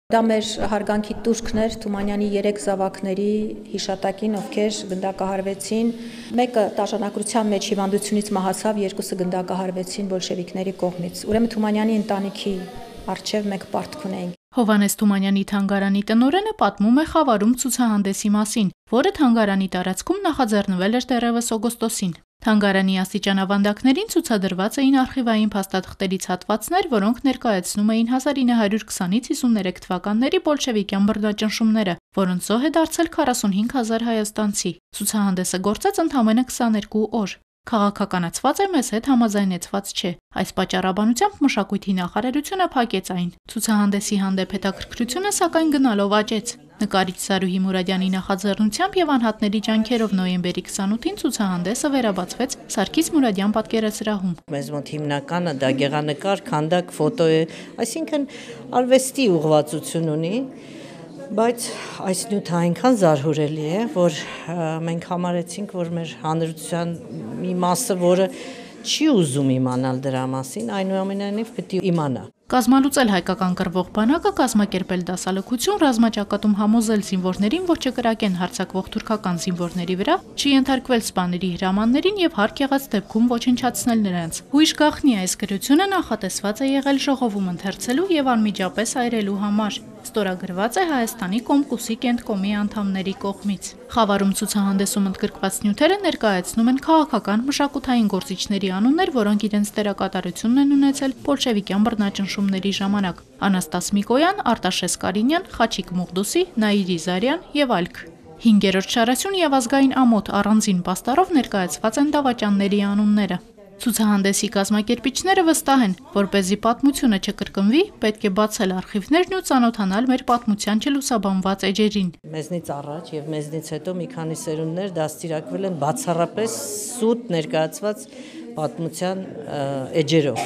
Դա մեր հարգանքի տուրքն էր Թումանյանի 3 զավակների հիշատակին, ովքեր գնդակահարվեցին, մեկը տաշանակության մեջ հիվանդությունից մահացավ, երկուսը գնդակահարվեցին բոլշևիկների կողմից։ Ուրեմն Թումանյանի ընտանիքի առջև մենք պարտք ունենք։ Հովհաննես Թումանյանի թանգարանի տնօրենը պատմում է Խավարում ցուցահանդեսի մասին, որը թանգարանի տարածքում նախաձեռնվել էր դեռևս օգոստոսին։ Թանգարանի աստիճանավանդակներին ցուցադրված էին արխիվային փաստաթղթերից հատվածներ, որոնք ներկայացնում էին 1920-ից 53 թվականների բոլշևիկյան բռնաճնշումները, որոնց զոհ է դարձել 45,000 հայաստանցի։ Ցուցահանդեսը գործեց ընդամենը 22 օր։ Քաղաքականացված է, մեզ հետ համաձայնեցված չէ։ Այս պատճառաբանությամբ Մշակույթի նախարարությունը փակեց այն։ Ցուցահանդեսի հանդեպ հետաքրքրությունը սակայն գնալով աճեց։ Նկարիչ Զարուհի Մուրադյանի նախաձեռնությամբ եւ անհատների ջանքերով նոյեմբերի 28-ին ցուցահանդեսը վերաբացվեց Սարգիս Մուրադյան պատկերասրահում։ Մեզ մոտ հիմնականը դա գեղանկար, քանդակ, ֆոտո է, այսինքն արվեստի ուղղվածություն ունի, բայց այս նյութը այնքան զարհուրելի է, որ մենք համարեցինք, որ մեր հանրության մի մասը, որը չի ուզում իմանալ դրա մասին, այնուամենայնիվ պետք է իմանա։ Կազմալուծել հայկական կռվող բանակը, կազմակերպել դասալքություն, ռազմաճակատում համոզել զինվորներին, որ չկրակեն հարձակվող թուրքական զինվորների վրա, չենթարկվել սպաների հրամաններին եւ հարկ եղած դեպքում ոչնչացնել նրանց։ Հույժ գաղտնի այս գրությունը նախատեսված է եղել ժողովում ընթերցելու եւ անմիջապես այրելու համար։ Ստորագրված է Հայաստանի Կոմկուսի կենտկոմի անդամների կողմից։ Խավարում ցուցահանդեսում ընդգրկված նյութերը ներկայացնում են քաղաքական մշակութային գործիչների անուններ, որոնք իրենց դերակատարությունն են ունեցել բոլշևիկյան բռնաճնշումների ժամանակ։ Անաստաս Միկոյան, Արտաշես Կարինյան, Խաչիկ Մուղդուսի, Նաիրի Զարյան եւ այլք։ 5-րդ շարասյուն եւ ազգային ամոթ առանձին պաստառով ներկայացված են դավաճանների անունները։ Ցուցահանդեսի կազմակերպիչները վստահ են, որպեսզի պատմությունը չկրկնվի, պետք է բացել արխիվներն ու ծանոթանալ մեր պատմության չլուսաբանված էջերին։ Մեզնից առաջ եւ մեզնից հետո մի քանի սերունդներ դաստիարակվել են բացառապես սուտ ներկայացված պատմության էջերով։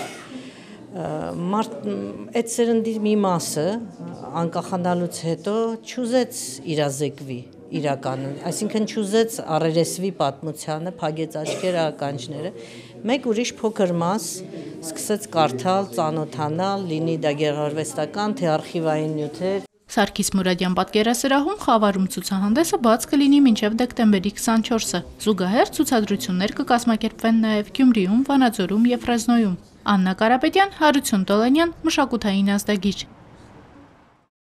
Այդ սերնդի մի մասը անկախանալուց հետո չուզեց իրազեկվի իրականը, այսինքն չուզեց առերեսվի պատմությանը, փագեց աչքերը, ականջները, մեկ ուրիշ փոքր մաս սկսեց կարդալ, ծանոթանալ, լինի դա գեղարվեստական, թե արխիվային նյութեր։ Սարգիս Մուրադյան պատկերասրահում Խավարում ցուցահանդեսը բաց կլինի մինչև դեկտեմբերի 24-ը։ Զուգահեռ ցուցադրություններ կկազմակերպվեն նաև Գյումրիում, Վանաձորում եւ Ֆրեզնոյում։ Աննա Կարապետյան, Հարություն Տոլանյան, Մշակութային ազդագիր։